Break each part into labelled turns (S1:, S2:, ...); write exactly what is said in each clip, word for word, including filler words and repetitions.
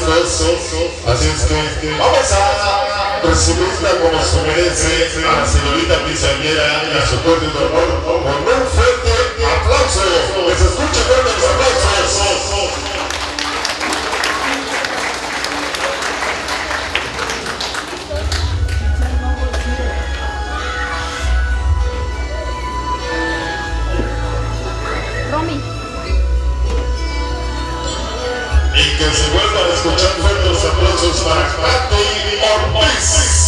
S1: Así es que vamos a recibirla como se merece a la señorita quinceañera y a su corte de honor con un fuerte aplauso. Que se escuche fuerte los aplausos. Y que se vuelvan a escuchar fuertes aplausos para Pati Ortiz.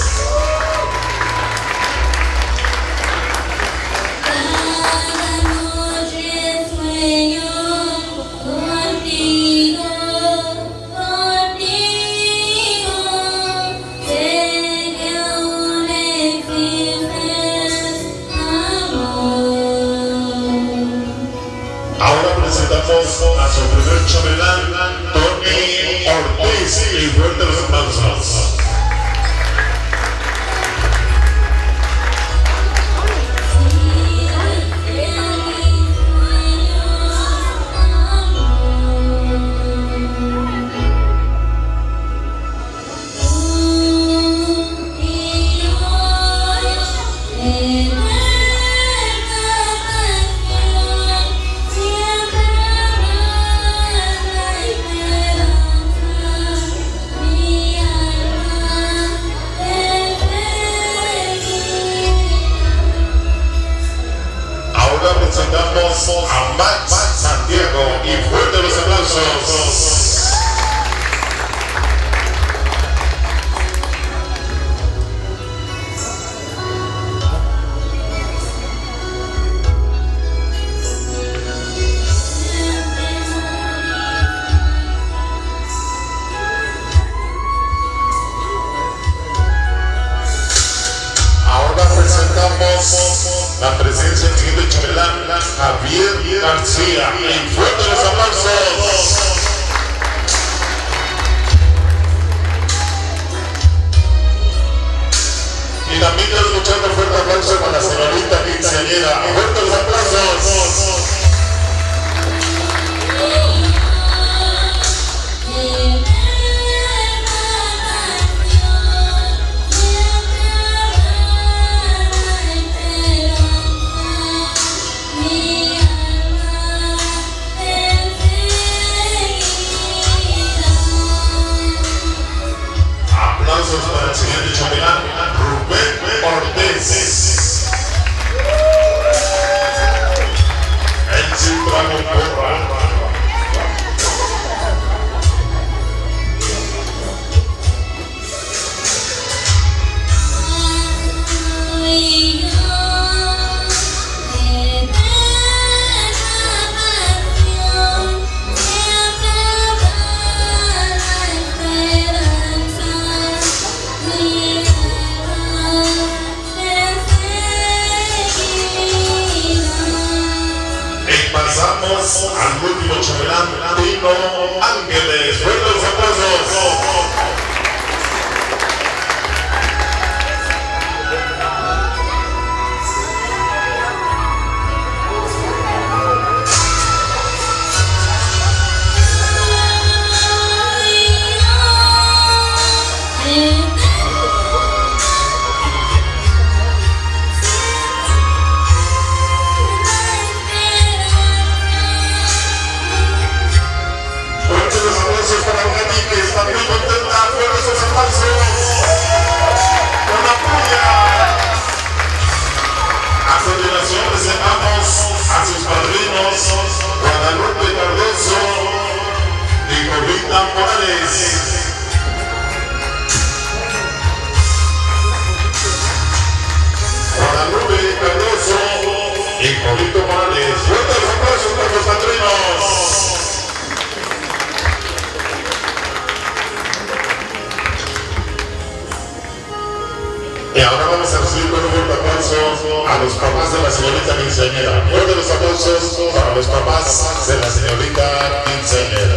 S1: Ahora presentamos a su primer chambelán, Tony Ortiz, y fuerte los aplausos. Presentamos a Max Santiago y fuerte los aplausos. Ahora presentamos la presencia del siguiente chambelán, Javier García, y fuerte los aplausos. Y también quiero escuchar un fuerte aplauso para la señorita quinceañera. Fuerte los aplausos. Para el siguiente chambelán, Rubén Ortiz. El Citrano Porra. Pasamos al último chambelán, Tino Ángeles. Fuerte los aplausos. Para Gani, que está muy contenta, fuera esos aplausos con la puya. A continuación presentamos a sus padrinos Guadalupe Cardoso y Jovita Morales. Guadalupe Cardoso y Jovita Morales. Fuertes aplausos para los padrinos. Y ahora vamos a recibir con un fuerte aplauso a los papás de la señorita quinceañera. Fuerte los aplausos para los papás de la señorita quinceañera.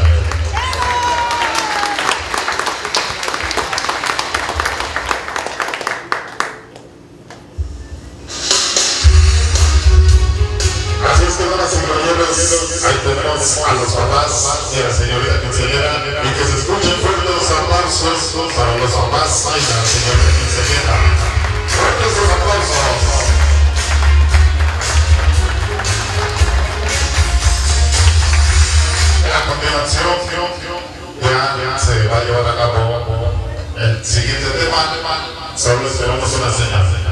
S1: Así es que, damas y caballeros, ahí tenemos a los papás de la señorita quinceañera y que se escuchen aplausos para los papás y la señora quinceañera. Fuertes los aplausos. A continuación, ya se va a llevar a cabo el siguiente tema. Solo esperamos una señal.